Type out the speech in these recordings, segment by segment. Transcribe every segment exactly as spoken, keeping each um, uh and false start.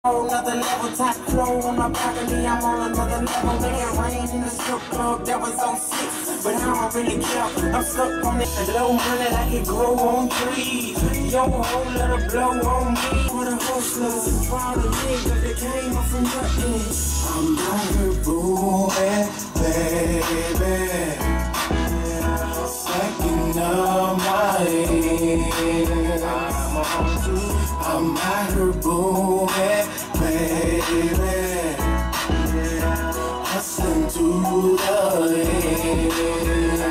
Another level, top flow on my balcony, I'm on another level. Make it rain in the strip club, that was on six, but I don't really care. I'm stuck on that low money like it grow on trees. Yo, whole let it blow on me. For the hustlers, for all the niggas that came up from nothing. I'm out here booming, baby, stacking up my head. I'm out here booming, baby, hustling to the end.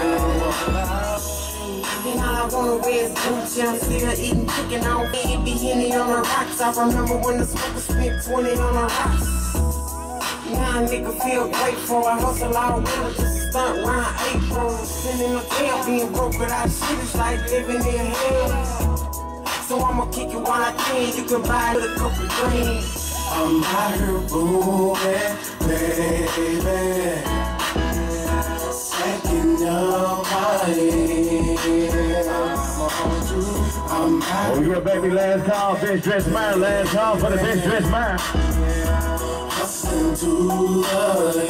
And all I wanna wear is Gucci. I'm still eating chicken on baby Henny on the rocks. I remember when the smoker spent twenty on the rocks. Now a nigga feel grateful. I hustle all winter, just stunt round April. Sitting in the tail, being broke without shit, it's like living in hell. So I'ma kick it while I can, you can buy it a couple grand. I'm out here booming, baby, stacking up my head. I'm out here. Oh yeah, baby, last call, best dressed Mare, last call for the best dressed Mare. Hustling to the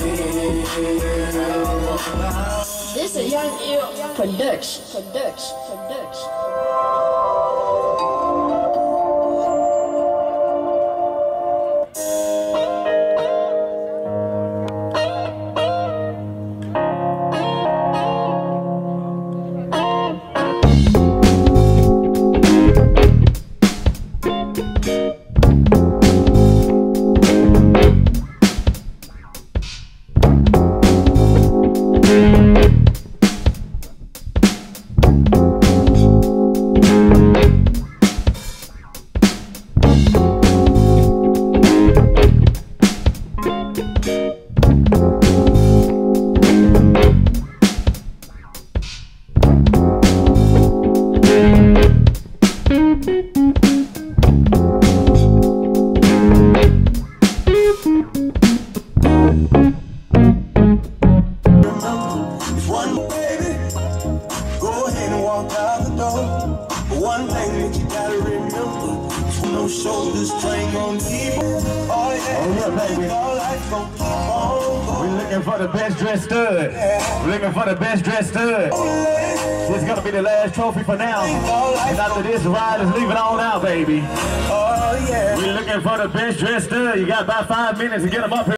end. This is a Young Ill production, production, production. One thing that you gotta remember, no shoulders, train on people. Oh yeah, oh, yeah, baby. We're looking for the best dressed stud. We're looking for the best dressed stud. This is gonna be the last trophy for now. And after this, the ride is leaving on out, baby. Oh yeah. We're looking for the best dressed stud. You got about five minutes to get them up here.